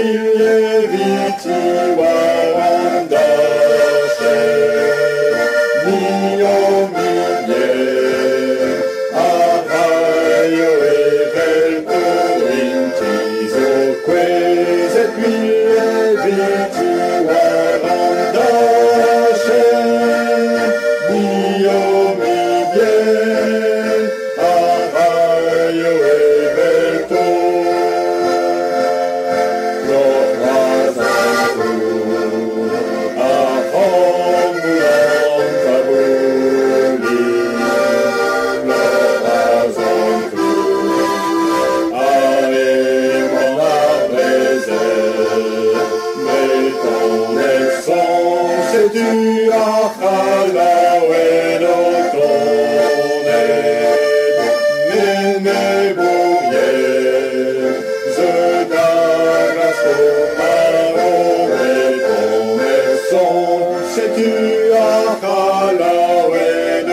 lieviti warandashe, mio mie, arraio e velto intiso, queset lieviti warandashe, mio mie, arraio e velto. Tu achalawen otonet, mene bourye, ze dagas tomaro et ton c'est tu achalawen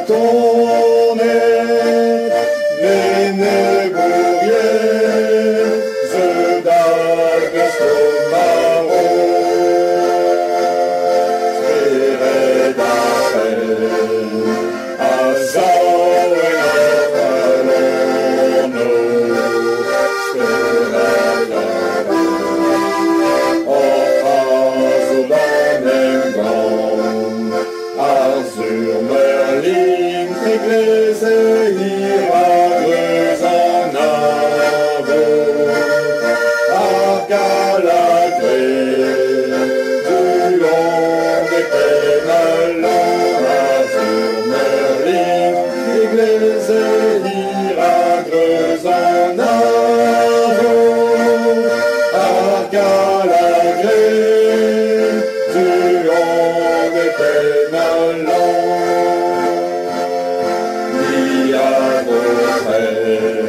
otonet, mene bourye, ze dagas tomaro. Sur Merlin, Tréglise, Iragreuse en avant, Argalagré, du long des pénalons, sur Merlin, Tréglise, Iragreuse en avant, Argalagré, du long des pénalons.